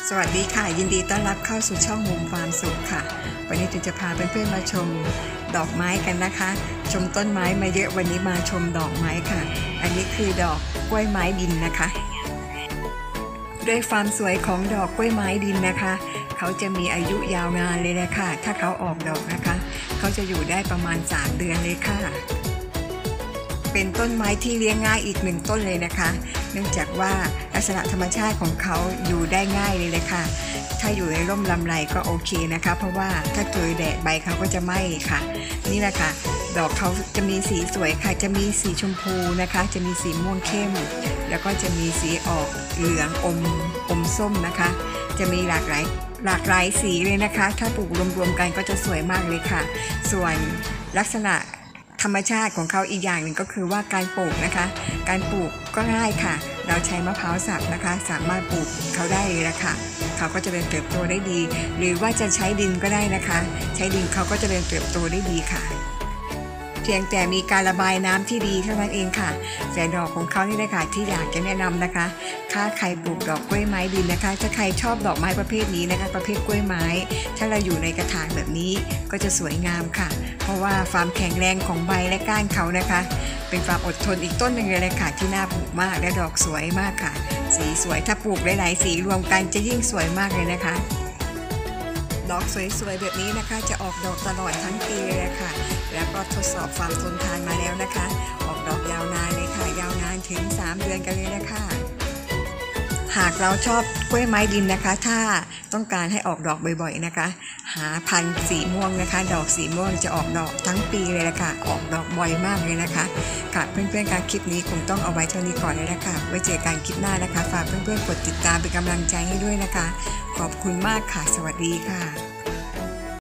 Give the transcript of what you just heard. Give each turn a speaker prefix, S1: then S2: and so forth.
S1: สวัสดีค่ะยินดีต้อนรับเข้าสู่ช่องมุมความสุขค่ะวันนี้จะพาเพื่อนๆมาชมดอกไม้กันนะคะชมต้นไม้มาเยอะวันนี้มาชมดอกไม้ค่ะอันนี้คือดอกกล้วยไม้ดินนะคะด้วยความสวยของดอกกล้วยไม้ดินนะคะเขาจะมีอายุยาวนานเลยนะคะถ้าเขาออกดอกนะคะเขาจะอยู่ได้ประมาณ3 เดือนเลยค่ะเป็นต้นไม้ที่เลี้ยงง่ายอีก1 ต้นเลยนะคะเนื่องจากว่าลักษณะธรรมชาติของเขาอยู่ได้ง่ายเลยค่ะถ้าอยู่ในร่มลำไรก็โอเคนะคะเพราะว่าถ้าเจอแดดใบเขาก็จะไหม้ค่ะนี่แหละค่ะดอกเขาจะมีสีสวยค่ะจะมีสีชมพูนะคะจะมีสีม่วงเข้มแล้วก็จะมีสีออกเหลืองอมส้มนะคะจะมีหลากหลายสีเลยนะคะถ้าปลูกรวมๆกันก็จะสวยมากเลยค่ะส่วนลักษณะธรรมชาติของเขาอีกอย่างหนึ่งก็คือว่าการปลูกนะคะการปลูกก็ง่ายค่ะเราใช้มะพร้าวสับนะคะสามารถปลูกเขาได้เลยละค่ะเขาก็จะเติบโตได้ดีหรือว่าจะใช้ดินก็ได้นะคะใช้ดินเขาก็จะเติบโตได้ดีค่ะเพียงแต่มีการระบายน้ำที่ดีเท่านั้นเองค่ะแต่ดอกของเขานี่เลยค่ะที่อยากจะแนะนำนะคะถ้าใครปลูกดอกกล้วยไม้ดินนะคะถ้าใครชอบดอกไม้ประเภทนี้นะคะประเภทกล้วยไม้ถ้าเราอยู่ในกระถางแบบนี้ก็จะสวยงามค่ะเพราะว่าความแข็งแรงของใบและก้านเขานะคะเป็นความอดทนอีกต้นหนึ่งเลยค่ะที่น่าปลูกมากและดอกสวยมากค่ะสีสวยถ้าปลูกหลายๆสีรวมกันจะยิ่งสวยมากเลยนะคะดอกสวยๆแบบนี้นะคะจะออกดอกตลอดทั้งปีเลยค่ะแล้วก็ทดสอบความทนทานมาแล้วนะคะออกดอกยาวนานเลยค่ะยาวนานถึง3 เดือนกันเลยนะคะหากเราชอบกล้วยไม้ดินนะคะถ้าต้องการให้ออกดอกบ่อยๆนะคะหาพันธุ์สีม่วงนะคะดอกสีม่วงจะออกดอกทั้งปีเลยละค่ะออกดอกบ่อยมากเลยนะคะค่ะเพื่อนๆการคลิปนี้คงต้องเอาไว้เท่านี้ก่อนเลยนะคะไว้เจอกันคลิปหน้านะคะฝากเพื่อนๆกดติดตามเป็นกำลังใจให้ด้วยนะคะขอบคุณมากค่ะสวัสดีค่ะ